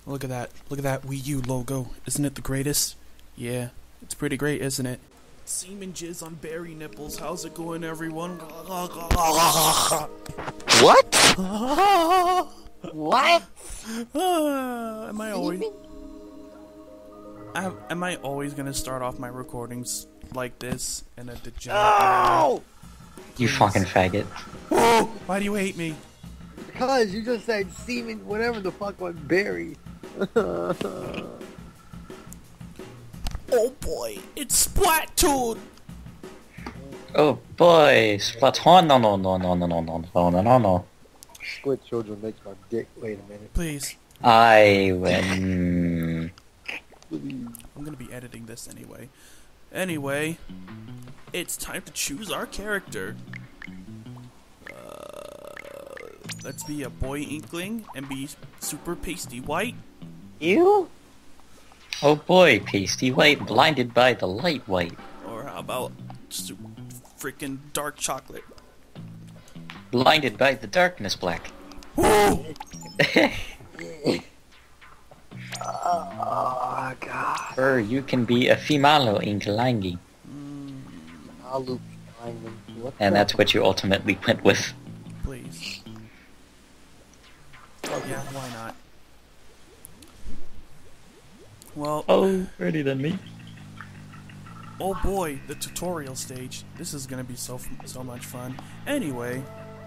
Look at that. Look at that Wii U logo. Isn't it the greatest? Yeah, it's pretty great, isn't it? Semen jizz on berry nipples. How's it going, everyone? What? What? Am I always gonna start off my recordings like this in a degenerate manner? You fucking faggot. Why do you hate me? Because you just said semen, whatever the fuck was berry. Oh boy, it's Splatoon! Oh boy, Splatoon, no. Squid children makes my dick. Wait a minute. Please. I win. I'm gonna be editing this anyway. Anyway, it's time to choose our character. Let's be a boy inkling and be super pasty white. You? Oh boy, pasty white, blinded by the light white. Or how about freaking dark chocolate? Blinded by the darkness black. Woo! Oh god. Or you can be a femalo inklangi. And that's what you ultimately went with. Please. Yeah, why not? Well, oh, ready than me. Oh boy, the tutorial stage. This is gonna be so much fun. Anyway,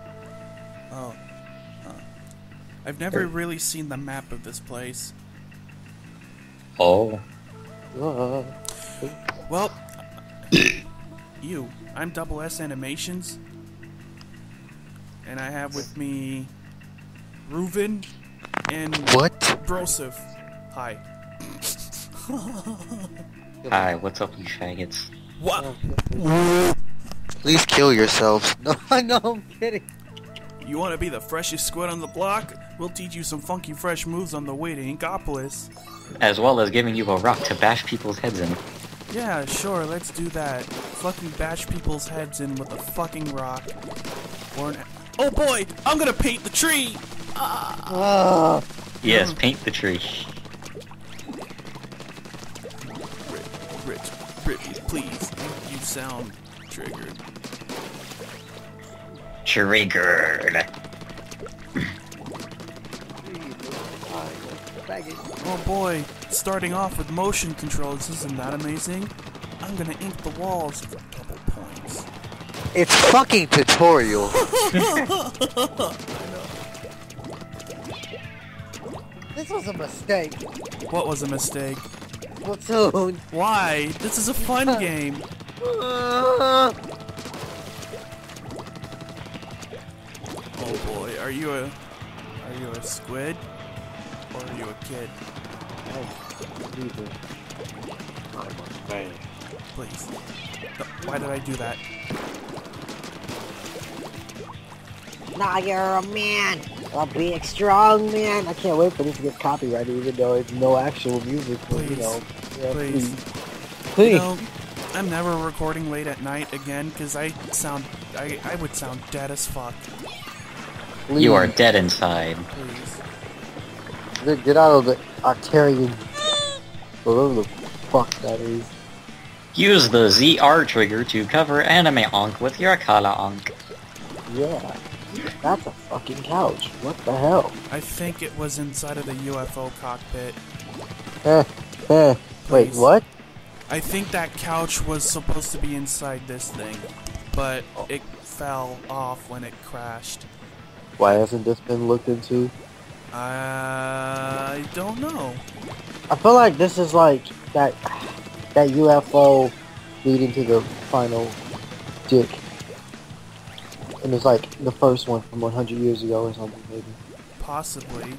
I've never really seen the map of this place. Oh. Well, I'm Double S Animations, and I have with me Rivian and what? Broseph. Hi. Hi, what's up, you faggots? What? Please kill yourselves. No, I'm kidding. You want to be the freshest squid on the block? We'll teach you some funky fresh moves on the way to Inkopolis. As well as giving you a rock to bash people's heads in. Yeah, sure, let's do that. Fucking bash people's heads in with a fucking rock. Or an... Oh boy, I'm gonna paint the tree! Yes, paint the tree. Rich, please. You sound triggered. Triggered. Oh boy, starting off with motion controls, isn't that amazing? I'm gonna ink the walls for double points. It's fucking tutorial. This was a mistake. What was a mistake? Splatoon. Why? This is a fun game. Oh boy, are you a squid? Or are you a kid? Please. Why did I do that? Now you're a man, a big strong man. I can't wait for this to get copyrighted, even though it's no actual music. But, you know, yeah, please. You know, I'm never recording late at night again because I would sound dead as fuck. Please. You are dead inside. Please. Get out of the Octarian. Whatever the fuck that is. Use the ZR trigger to cover anime onk with your color onk. Yeah. That's a fucking couch. What the hell? I think it was inside of the UFO cockpit. Wait, what? I think that couch was supposed to be inside this thing, but it fell off when it crashed. Why hasn't this been looked into? I don't know. I feel like this is like that UFO leading to the final dick. And it's like the first one from 100 years ago or something, maybe. Possibly.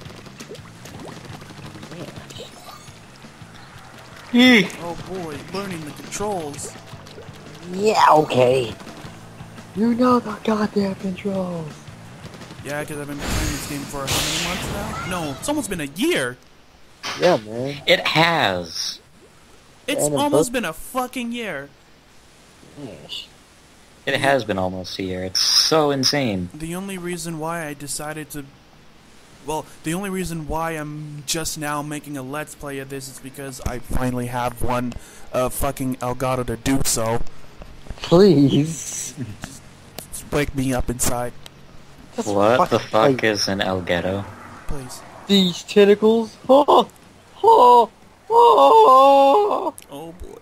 Oh boy, learning the controls. Yeah, okay. You know the goddamn controls. Yeah, because I've been playing this game for how many months now? No, it's almost been a year. Yeah, man. It has. It's almost been a fucking year. Yes. It has been almost a year. It's so insane. The only reason why I decided to Well, the only reason why I'm just now making a Let's Play of this is because I finally have one fucking Elgato to do so. Please. Just wake me up inside, What the fuck is an Elgato? please. These tentacles. Oh, oh, oh. Oh boy.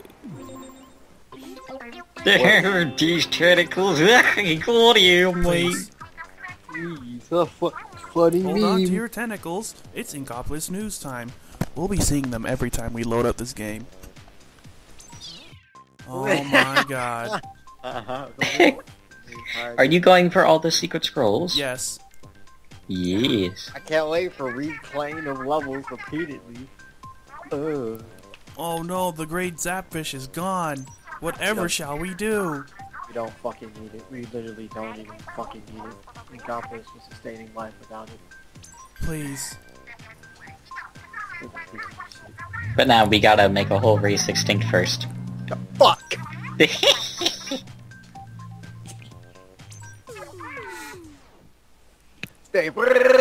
There are these tentacles. What do you mean? Please. Please, a funny Hold on to meme. your tentacles. It's Inkopolis news time. We'll be seeing them every time we load up this game. Oh my god. Are you going for all the secret scrolls? Yes. Yes. I can't wait for replaying of levels repeatedly. Ugh. Oh no, the great Zapfish is gone. Whatever shall we do? We don't fucking need it. We literally don't even fucking need it. Inkopolis was sustaining life without it. Please. But now we gotta make a whole race extinct first. Fuck! Stay.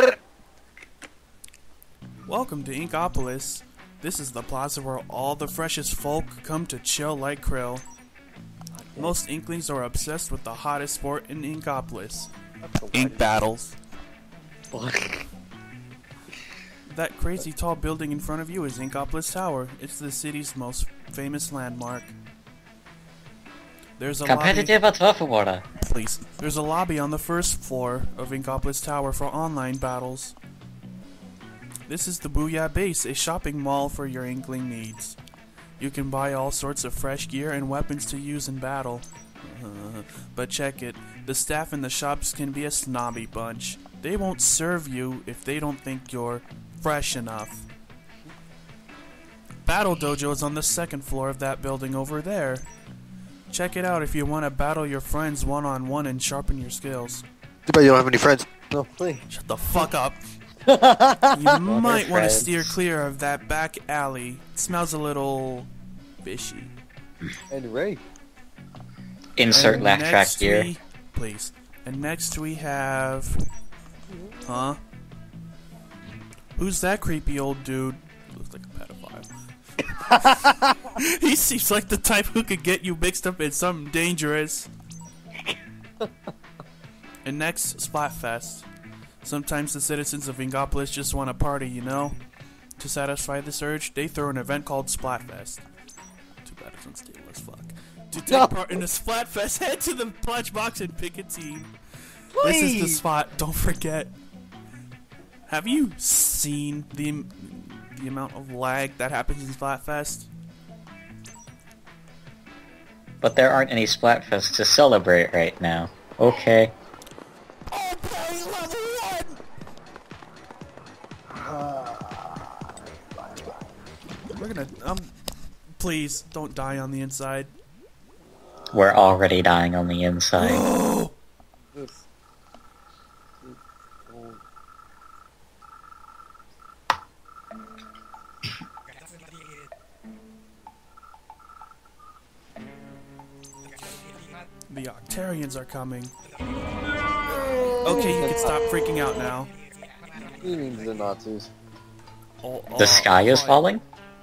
Welcome to Inkopolis. This is the plaza where all the freshest folk come to chill like krill. Most Inklings are obsessed with the hottest sport in Inkopolis. Ink battles. That crazy tall building in front of you is Inkopolis Tower. It's the city's most famous landmark. There's a Competitive or tough water? Please. There's a lobby on the first floor of Inkopolis Tower for online battles. This is the Booyah Base, a shopping mall for your Inkling needs. You can buy all sorts of fresh gear and weapons to use in battle. But check it, the staff in the shops can be a snobby bunch. They won't serve you if they don't think you're fresh enough. Battle Dojo is on the second floor of that building over there. Check it out if you want to battle your friends one-on-one and sharpen your skills. Too bad you don't have any friends. No, please. Shut the fuck up. You might want to friends. steer clear of that back alley. It smells a little fishy. Anyway. Insert And laugh track next here. Please. And next we have... Huh? Who's that creepy old dude? Looks like a pedophile. He seems like the type who could get you mixed up in something dangerous. And next, Splatfest. Sometimes the citizens of Inkopolis just want to party, you know? To satisfy this urge, they throw an event called Splatfest. Too bad it's unstable as fuck. To take part in the Splatfest, head to the pledge box and pick a team. This is the spot, don't forget. Have you seen the amount of lag that happens in Splatfest? But there aren't any Splatfests to celebrate right now. Okay. Oh boy, level 1! We're gonna, please, don't die on the inside. We're already dying on the inside. Oh! The Octarians are coming. Okay, you can stop freaking out now. He means the Nazis. Oh, The sky is falling?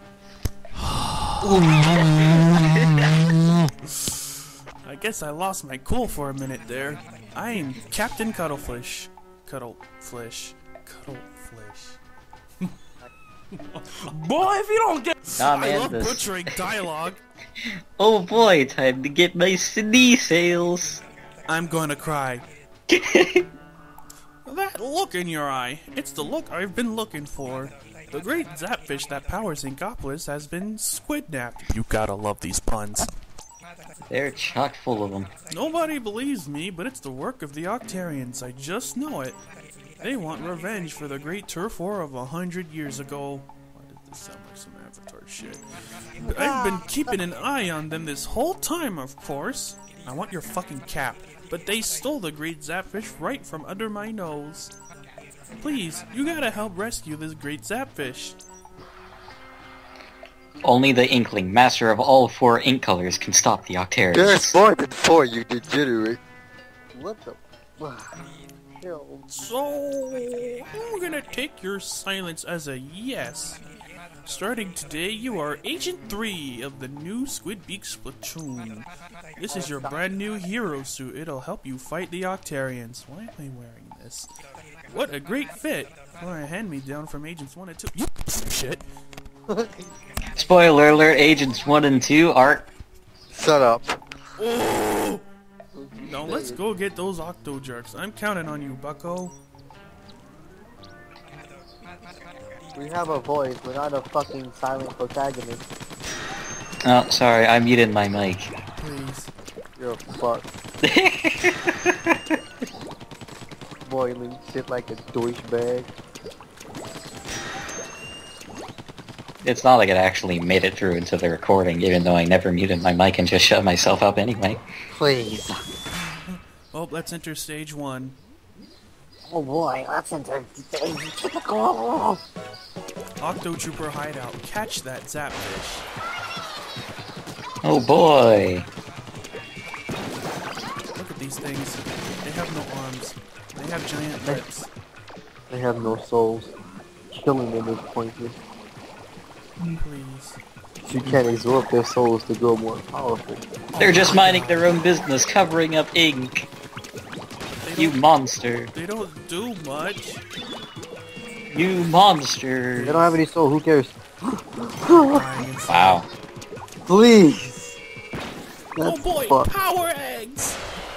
I guess I lost my cool for a minute there. I am Captain Cuttlefish. Cuttlefish. Boy, if you don't get... Nah, I man, love this- butchering dialogue. Oh boy, time to get my knee sales. I'm going to cry. That look in your eye. It's the look I've been looking for. The great Zapfish that powers Inkopolis has been squidnapped. You gotta love these puns. They're chock full of them. Nobody believes me, but it's the work of the Octarians. I just know it. They want revenge for the great turf war of 100 years ago. Why did this sound like some Avatar shit? But I've been keeping an eye on them this whole time, of course. I want your fucking cap. But they stole the great Zapfish right from under my nose. Please, you gotta help rescue this great Zapfish. Only the Inkling, master of all 4 ink colors, can stop the Octarians. There's more than 4, you degenerate. What the? So, I'm gonna take your silence as a yes. Starting today, you are Agent 3 of the new Squidbeak Splatoon. This is your brand new hero suit. It'll help you fight the Octarians. Why am I wearing this? What a great fit! For a hand-me-down from Agents 1 and 2. You shit. Spoiler alert, Agents 1 and 2 are... Shut up. Oh! Now let's go get those Octo Jerks. I'm counting on you, bucko. We have a voice, we're not a fucking silent protagonist. Oh, sorry, I muted my mic. Please. You're a fuck. Boiling shit like a douchebag. It's not like it actually made it through into the recording, even though I never muted my mic and just shut myself up anyway. Please. Oh, let's enter stage 1. Oh boy, that's into typical. Octo Trooper hideout. Catch that zapfish. Oh boy! Look at these things. They have no arms. They have giant lips. They have no souls. Killing them is pointless. Please. You can't absorb their souls to grow more powerful. They're just minding their own business, covering up ink. You monster. They don't do much. You monster. They don't have any soul, who cares? Wow. Please! Oh That's boy, fucked. power eggs!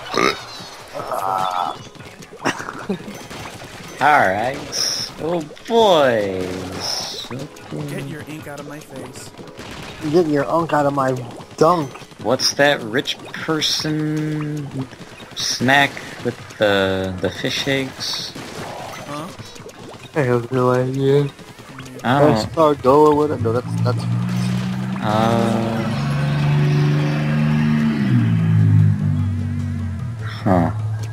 Alright. Oh boys. Get your ink out of my face. Get your unk out of my dunk. What's that rich person snack with the fish eggs? Huh? I have no idea. Oh. Escargot or whatever. No, that's Huh.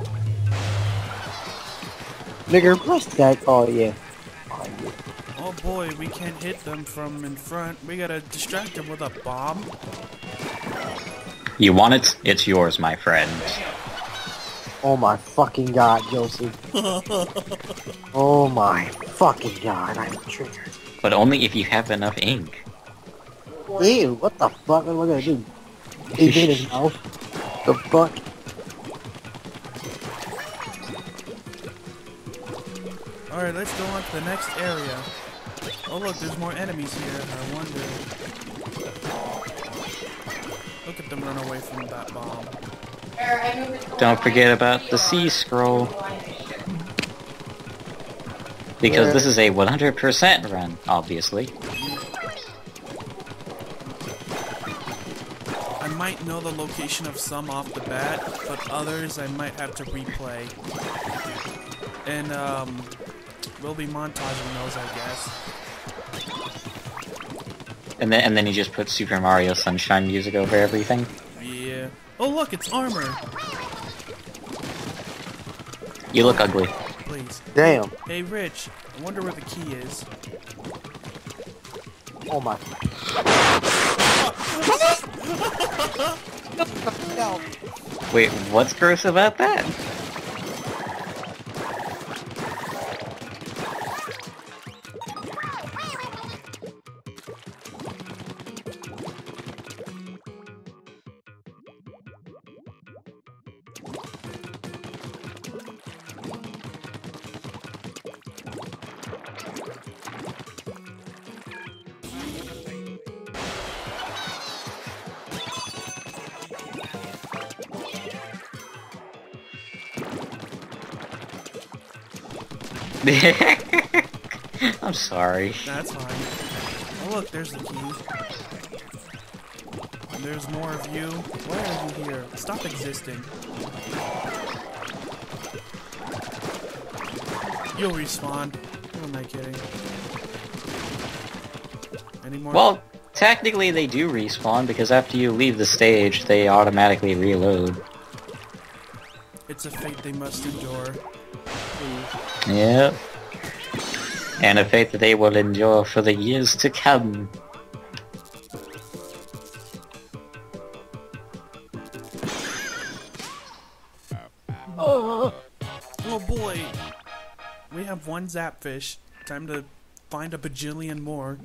nigger press that. Oh yeah. Oh boy, we can't hit them from in front. We gotta distract them with a bomb. You want it? It's yours, my friend. Oh my fucking god, Joseph. Oh my fucking god, I'm triggered. But only if you have enough ink. Ew, what the fuck am I gonna do? Eat in his mouth? The fuck? Alright, let's go on to the next area. Oh look, there's more enemies here. I wonder. Look at them run away from that bomb. Don't forget about the C scroll. Because this is a 100% run, obviously. I might know the location of some off the bat, but others I might have to replay. And we'll be montaging those, I guess. And then you just put Super Mario Sunshine music over everything. Yeah. Oh look, it's armor. You look ugly. Please. Damn. Hey Rich, I wonder where the key is. Oh my. Wait, what's gross about that? I'm sorry. That's fine. Oh look, there's the key. And there's more of you. Why are you here? Stop existing. You'll respawn. Who am I kidding? Any more? Well, technically they do respawn because after you leave the stage, they automatically reload. It's a fate they must endure. Yep. And a fate that they will endure for the years to come. Oh boy! have one Zapfish. Time to find a bajillion more.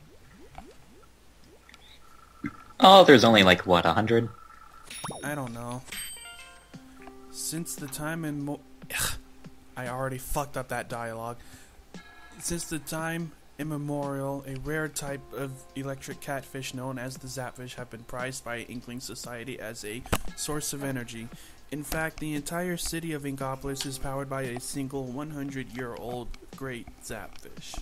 Oh, there's only like, what, 100? I don't know. Since the time I already fucked up that dialogue. Since the time immemorial, a rare type of electric catfish known as the Zapfish have been prized by Inkling Society as a source of energy. In fact, the entire city of Inkopolis is powered by a single 100-year-old great Zapfish.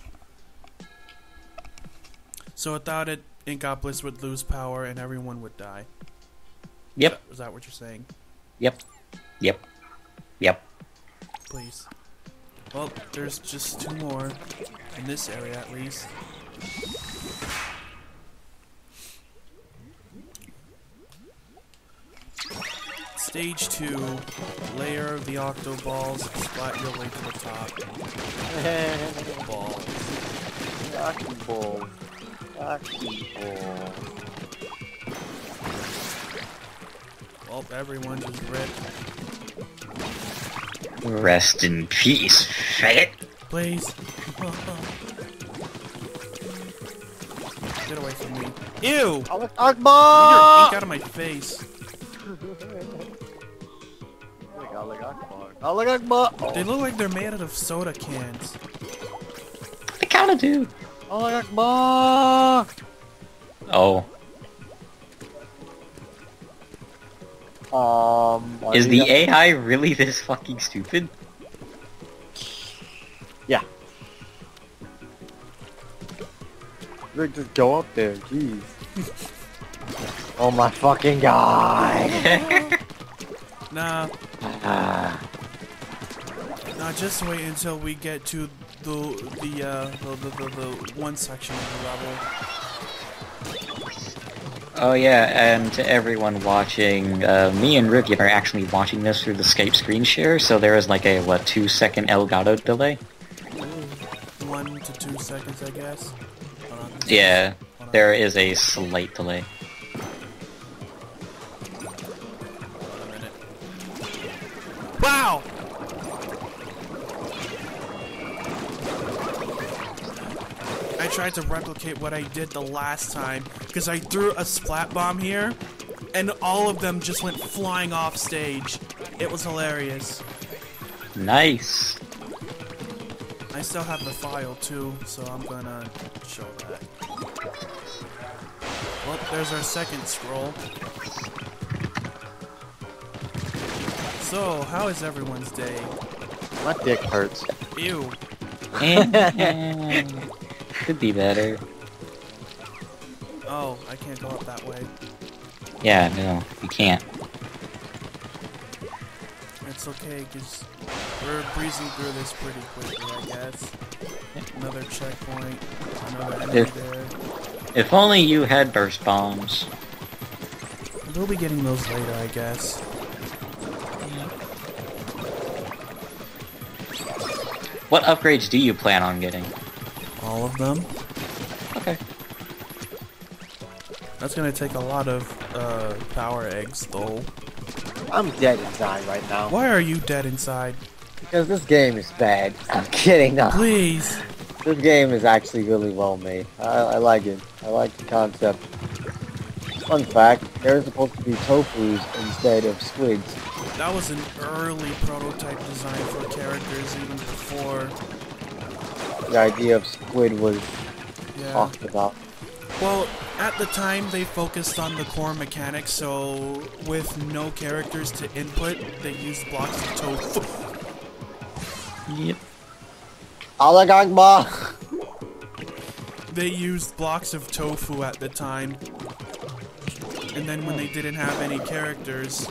So without it, Inkopolis would lose power and everyone would die. Yep. Is that what you're saying? Yep. Yep. Yep. Please. Well, there's just 2 more. In this area, at least. Stage 2. Layer of the octo balls. Splat your way to the top. Balls. Rocky ball. Rocky ball. Well, everyone just ripped. Rest in peace, faggot. Please. Get away from me. Ew! Allah Get your Akbar! ink out of my face. Allah Akbar! They look like they're made out of soda cans. They kinda do. Allah Akbar! Oh. Is the AI really this fucking stupid? Yeah. Look, just go up there, jeez. Oh my fucking god! Nah. Nah, just wait until we get to the one section of the level. Oh yeah, and to everyone watching, me and Rivian are actually watching this through the Skype screen share, so there is like a, what, 2-second Elgato delay? 1 to 2 seconds, I guess. Hold on. Yeah, Hold on. there is a slight delay. Hold on a minute. Wow! I tried to replicate what I did the last time, because I threw a splat bomb here, and all of them just went flying off stage. It was hilarious. Nice! I still have the file too, so I'm gonna show that. Well, there's our second scroll. So, how is everyone's day? My dick hurts. Ew. Could be better. Oh, I can't go up that way. Yeah, no, you can't. It's okay, because we're breezing through this pretty quickly, I guess. Another checkpoint, another enemy there. If only you had burst bombs. We'll be getting those later, I guess. What upgrades do you plan on getting? All of them. Okay. That's gonna take a lot of power eggs, though. I'm dead inside right now. Why are you dead inside? Because this game is bad. I'm kidding. No. Please. This game is actually really well made. I like it. I like the concept. Fun fact, there's supposed to be tofus instead of squids. That was an early prototype design for characters, even before. The idea of squid was Yeah. talked about. Well, at the time they focused on the core mechanics, so with no characters to input, they used blocks of tofu. Yep. Allah Akbar! They used blocks of tofu at the time. And then when they didn't have any characters,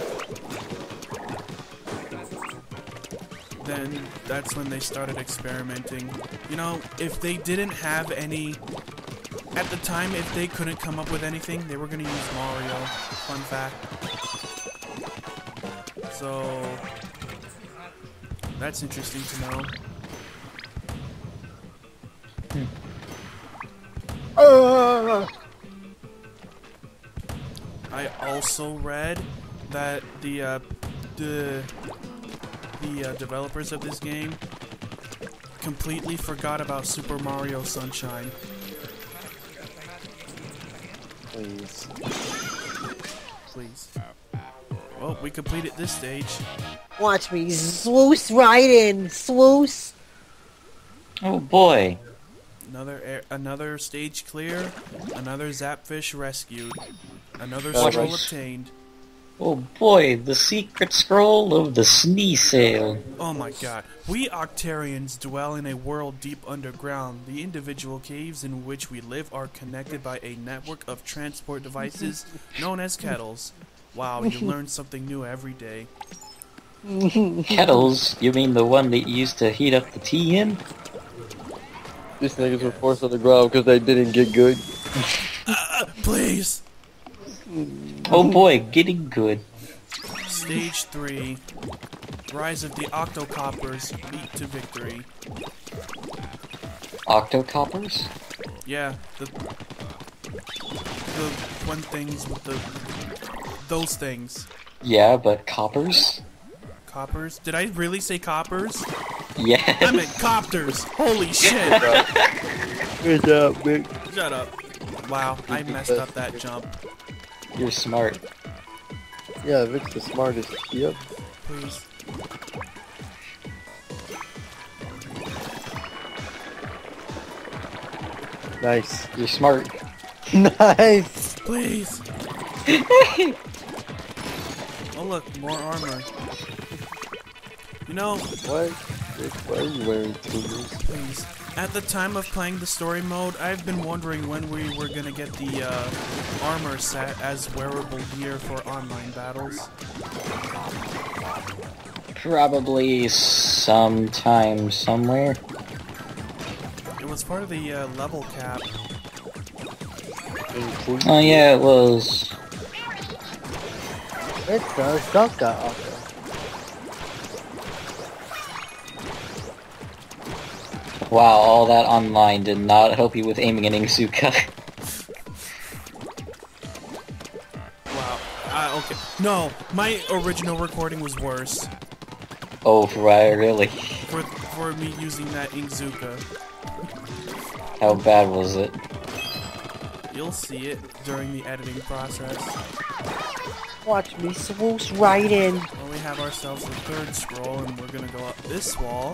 then that's when they started experimenting. You know, if they didn't have any... At the time, if they couldn't come up with anything, they were going to use Mario. Fun fact. So... That's interesting to know. I also read that the developers of this game completely forgot about Super Mario Sunshine. Please. Please. Well, we completed this stage. Watch me swoosh right in, swoosh. Oh boy. Another stage clear. Another Zapfish rescued. Another That's scroll right. obtained. Oh boy, the secret scroll of the Sneasale. Oh my god. We Octarians dwell in a world deep underground. The individual caves in which we live are connected by a network of transport devices known as kettles. Wow, you learn something new every day. Kettles? You mean the one that you used to heat up the tea in? These niggas were forced on the ground because they didn't get good. Please! Oh boy, getting good. Stage 3. Rise of the Octocoppers lead to victory. Octocoppers? Yeah, the one things with those things. Yeah, but coppers? Coppers? Did I really say coppers? Yes. I meant copters! Holy shit! Good job, Vic. Shut up. Wow, I messed up that jump. You're smart. Yeah, Vic's the smartest. Yep. Please. Nice. You're smart. Nice. Please! Oh look, more armor. You know, What? Vic, why are you wearing tumors? please. At the time of playing the story mode, I've been wondering when we were gonna get the armor set as wearable gear for online battles. Probably sometime somewhere. It was part of the level cap. Oh yeah, it was. It does suck out. Wow, all that online did not help you with aiming an Ingsuka. Wow. Okay. No, my original recording was worse. Oh, right, really? For me using that Ingzuka. How bad was it? You'll see it during the editing process. Watch me swoosh right in. Well, we have ourselves a third scroll, and we're gonna go up this wall.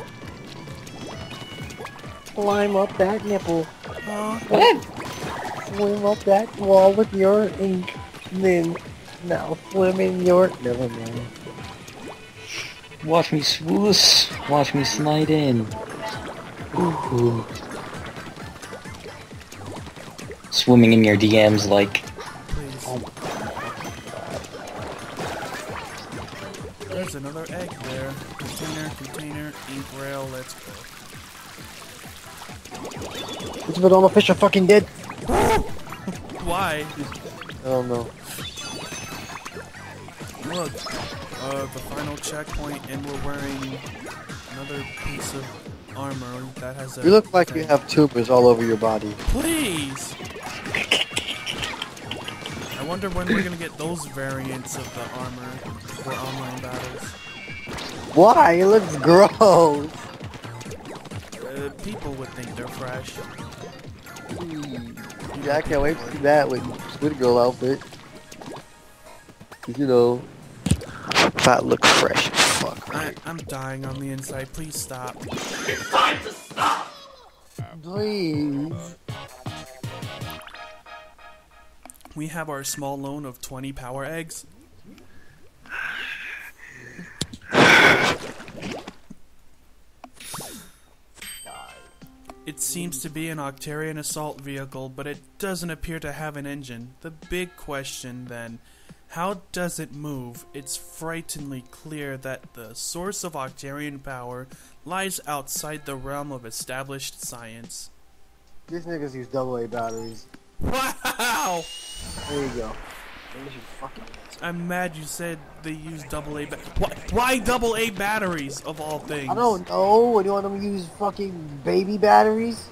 Climb up that nipple. What? Swim up that wall with your ink. Then, now swim in your... Never mind. Watch me swoosh. Watch me slide in. Ooh. Swimming in your DMs like... Please. There's another egg there. Container, ink rail, let's go. It's but all the fish are fucking dead. Why? I don't know. Look, the final checkpoint, and we're wearing another piece of armor that has a... You look like you have tumors all over your body. Please! I wonder when we're gonna get those variants of the armor for online battles. Why? It looks gross. People would think they're fresh. Yeah, I can't wait to see that with Squid Girl outfit. 'Cause, you know, that looks fresh as fuck. I'm dying on the inside. Please stop. Please. We have our small loan of 20 power eggs. It seems to be an Octarian assault vehicle, but it doesn't appear to have an engine. The big question then, how does it move? It's frighteningly clear that the source of Octarian power lies outside the realm of established science. These niggas use AA batteries. Wow! There you go. Maybe you fucking... I'm mad you said they use AA Why AA batteries, of all things? I don't know. What do you want them to use? Fucking baby batteries?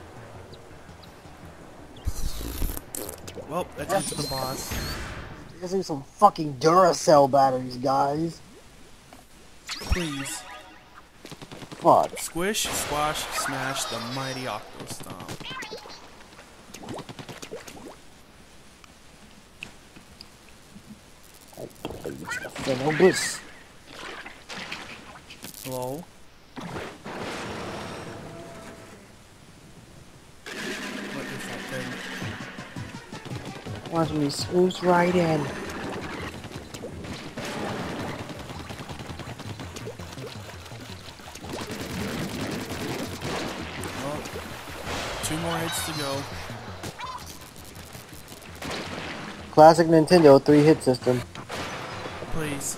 Well, that's it to the boss. Let's use some fucking Duracell batteries, guys. Please. Fuck. Squish, squash, smash the mighty Octo Stomp. Phenobus. Hello? What is that thing? Watch me scoops right in. Well, 2 more hits to go. Classic Nintendo 3-hit system. Please.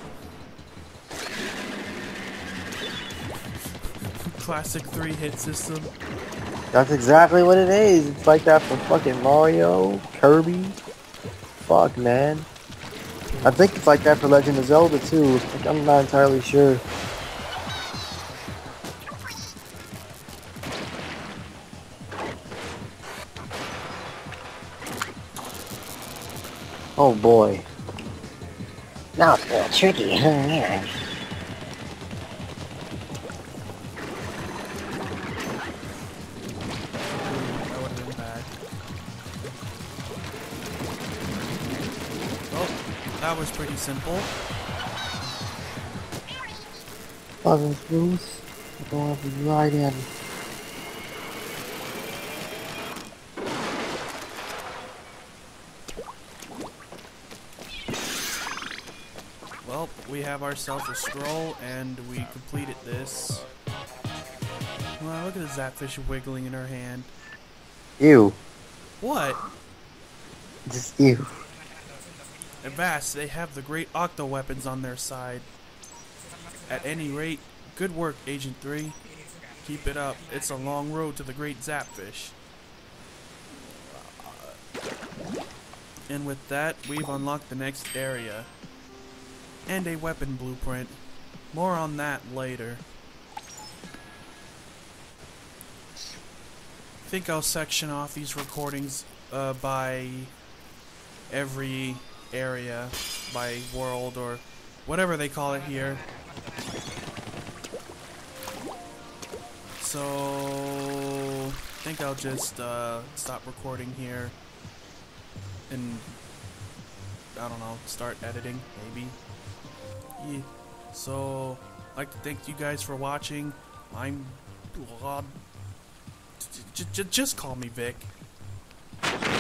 Classic 3-hit system. That's exactly what it is. It's like that for fucking Mario, Kirby. Fuck, man. I think it's like that for Legend of Zelda too. Like, I'm not entirely sure. Oh boy. Now it's a little tricky. Yeah. That would have been bad. Oh, that was pretty simple. Fucking Bruce. Going up right in. Well, we have ourselves a scroll, and we completed this. Wow, look at the Zapfish wiggling in her hand. Ew. What? Just ew. Avast, they have the great Octo weapons on their side. At any rate, good work, Agent 3. Keep it up. It's a long road to the great Zapfish. And with that, we've unlocked the next area. And a weapon blueprint. More on that later. I think I'll section off these recordings by every area, by world, or whatever they call it here. So, I think I'll just stop recording here and, I don't know, start editing, maybe. Yeah. So, I'd like to thank you guys for watching. I'm... just call me Vic.